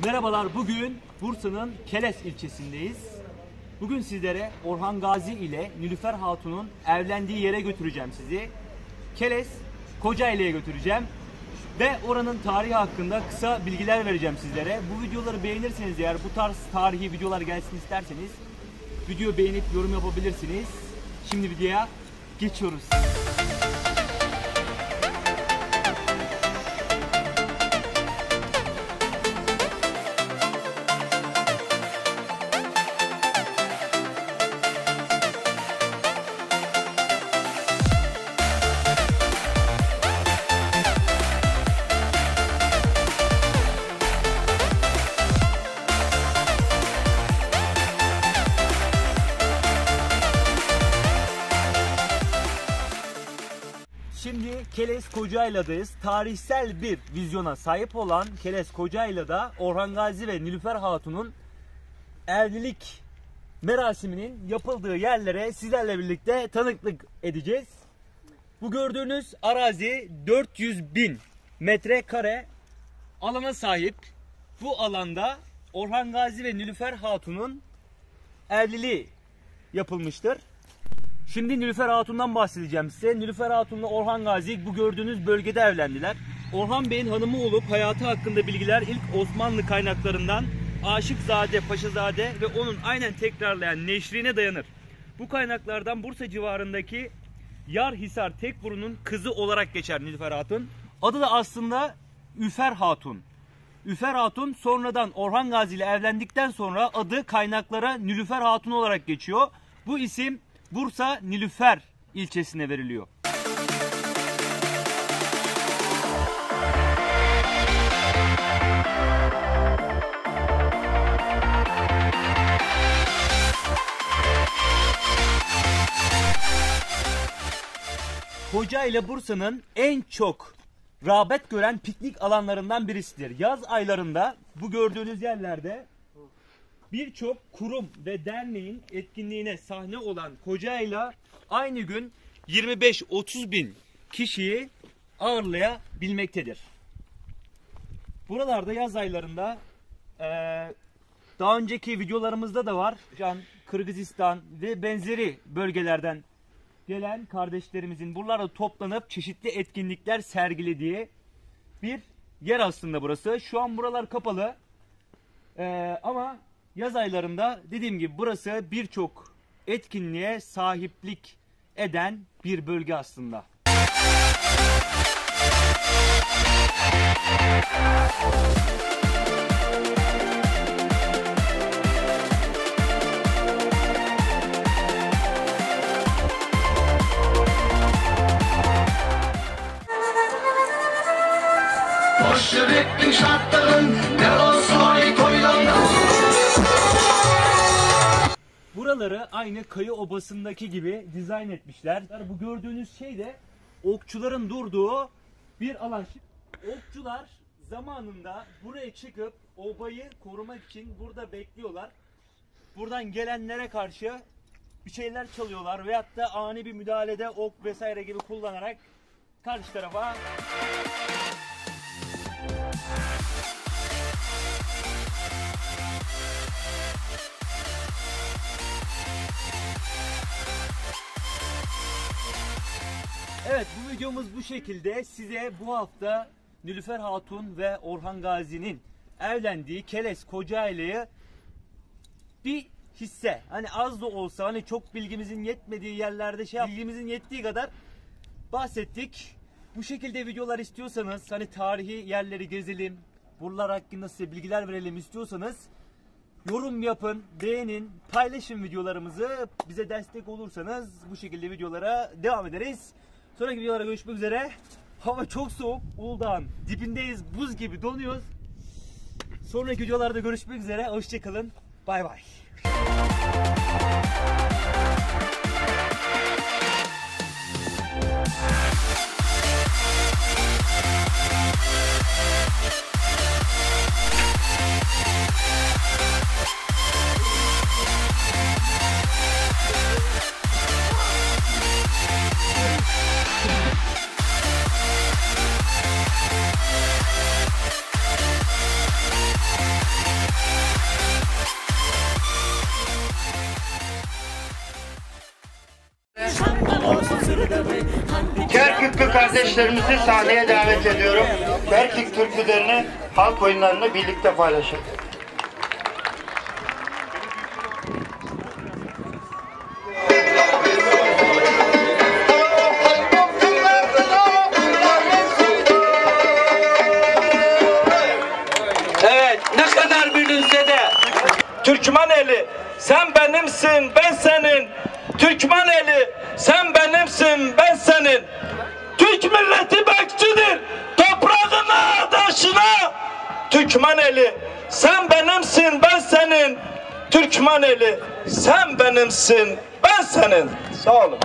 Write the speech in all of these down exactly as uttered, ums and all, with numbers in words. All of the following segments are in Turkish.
Merhabalar, bugün Bursa'nın Keles ilçesindeyiz. Bugün sizlere Orhan Gazi ile Nilüfer Hatun'un evlendiği yere götüreceğim sizi. Keles, Kocaeli'ye götüreceğim. Ve oranın tarihi hakkında kısa bilgiler vereceğim sizlere. Bu videoları beğenirseniz eğer, bu tarz tarihi videolar gelsin isterseniz videoyu beğenip yorum yapabilirsiniz. Şimdi videoya geçiyoruz. Şimdi Keles Kocaeli'dayız. Tarihsel bir vizyona sahip olan Keles Kocaeli'de Orhan Gazi ve Nilüfer Hatun'un evlilik merasiminin yapıldığı yerlere sizlerle birlikte tanıklık edeceğiz. Bu gördüğünüz arazi dört yüz bin metrekare alana sahip. Bu alanda Orhan Gazi ve Nilüfer Hatun'un evliliği yapılmıştır. Şimdi Nilüfer Hatun'dan bahsedeceğim size. Nilüfer Hatun'la Orhan Gazi bu gördüğünüz bölgede evlendiler. Orhan Bey'in hanımı olup hayatı hakkında bilgiler ilk Osmanlı kaynaklarından Aşıkzade, Paşazade ve onun aynen tekrarlayan neşrine dayanır. Bu kaynaklardan Bursa civarındaki Yarhisar Tekburun'un kızı olarak geçer Nilüfer Hatun. Adı da aslında Üfer Hatun. Üfer Hatun sonradan Orhan Gazi ile evlendikten sonra adı kaynaklara Nilüfer Hatun olarak geçiyor. Bu isim Bursa Nilüfer ilçesine veriliyor. Kocaeli ile Bursa'nın en çok rağbet gören piknik alanlarından birisidir. Yaz aylarında bu gördüğünüz yerlerde birçok kurum ve derneğin etkinliğine sahne olan Kocaeli aynı gün yirmi beş otuz bin kişiyi ağırlayabilmektedir. Buralarda yaz aylarında e, daha önceki videolarımızda da var. Şu an Kırgızistan ve benzeri bölgelerden gelen kardeşlerimizin buralarda toplanıp çeşitli etkinlikler sergilediği bir yer aslında burası. Şu an buralar kapalı e, ama yaz aylarında dediğim gibi burası birçok etkinliğe sahiplik eden bir bölge aslında. Boşverin şartların ne olsun koylanlar. Buraları aynı Kayı Obası'ndaki gibi dizayn etmişler. Bu gördüğünüz şey de okçuların durduğu bir alan. Okçular zamanında buraya çıkıp obayı korumak için burada bekliyorlar. Buradan gelenlere karşı bir şeyler çalıyorlar veyahut da ani bir müdahalede ok vesaire gibi kullanarak karşı tarafa Evet, bu videomuz bu şekilde. Size bu hafta Nilüfer Hatun ve Orhan Gazi'nin evlendiği Keles Kocaeli'yi bir hisse, hani az da olsa, hani çok bilgimizin yetmediği yerlerde şey bilgimizin yettiği kadar bahsettik. Bu şekilde videolar istiyorsanız, hani tarihi yerleri gezelim, buralar hakkında size bilgiler verelim istiyorsanız yorum yapın, beğenin, paylaşın videolarımızı. Bize destek olursanız bu şekilde videolara devam ederiz. Sonraki videolara görüşmek üzere. Hava çok soğuk. Uludağ'ın dibindeyiz. Buz gibi donuyoruz. Sonraki videolarda görüşmek üzere. Hoşçakalın. Bay bay. kardeşlerimizi sahneye davet ediyorum. Berklik türkülerini, halk oyunlarını birlikte paylaşalım. Evet, ne kadar bilinse de Türkmen eli, sen benimsin, ben senin. Türkmen eli, sen benimsin, ben senin. Türk milleti bekçidir, toprağına, taşına. Türkmen eli, sen benimsin, ben senin. Türkmen eli, sen benimsin, ben senin. Sağ olun.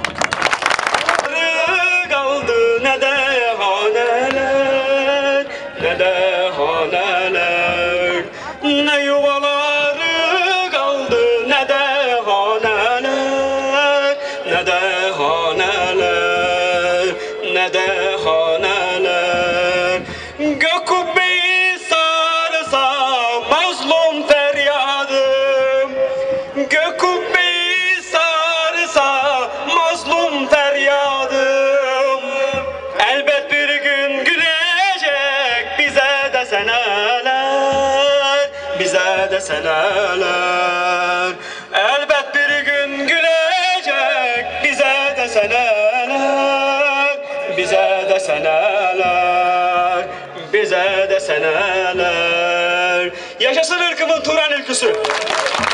Kaldı ne de haneler, ne de haneler, ne yuvaları kaldı, ne de haneler, ne de haneler, ne de haneler. Gök kubbeyi sarsa mazlum feryadım, gök kubbeyi sarsa mazlum feryadım. Elbet bir gün gülecek bize de seneler, bize de seneler. Elbet bir gün gülecek bize de seneler, bize de seneler, bize de seneler. Yaşasın ırkımın Turan ülküsü.